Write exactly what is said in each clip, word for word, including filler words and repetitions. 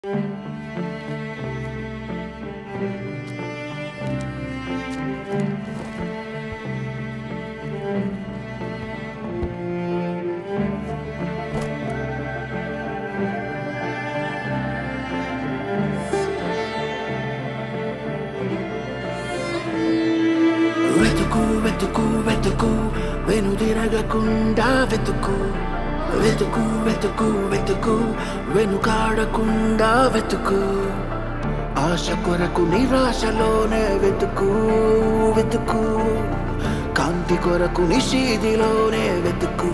వెతుకు వెతుకు వెతుకు వెనుదిరగకుండా వెతుకు వెతుకు వెతుకు వెతుకు వెనుకాడకుండా వెతుకు ఆశ కొరకు నిరాశలోనే వెతుకు వెతుకు కాంతి కొరకు నిషీదిలోనే వెతుకు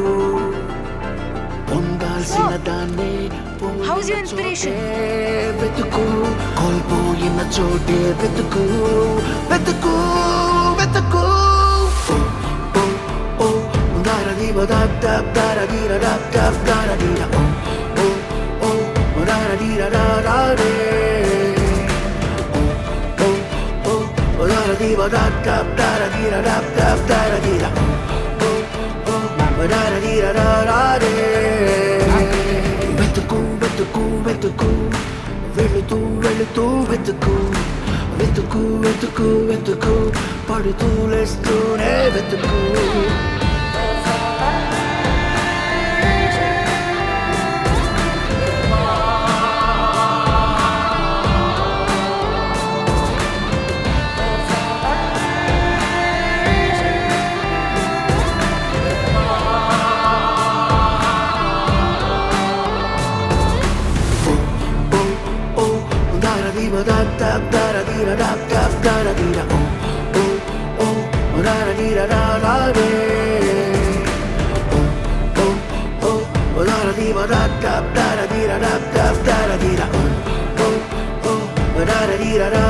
పొందాల్సిన దాన్ని How's your inspiration? వెతుకు కోల్పోయిన చోటే వెతుకు వెతుకు వెతుకు Ba da da da da dee da da da da da dee da oh oh oh da da dee da da da dee oh oh oh da da dee ba da da da da dee da da da da da dee da oh oh da da dee da da da dee వెతుకు వెతుకు వెతుకు వెళుతూ వెళుతూ వెతుకు వెతుకు వెతుకు వెతుకు పడుతూ లేస్తూనే వెతుకు Da da da da dee da da da da da dee da oh oh oh da da dee da da da dee oh oh oh da da dee ba da da da da dee da da da da da dee da oh oh oh da da dee da da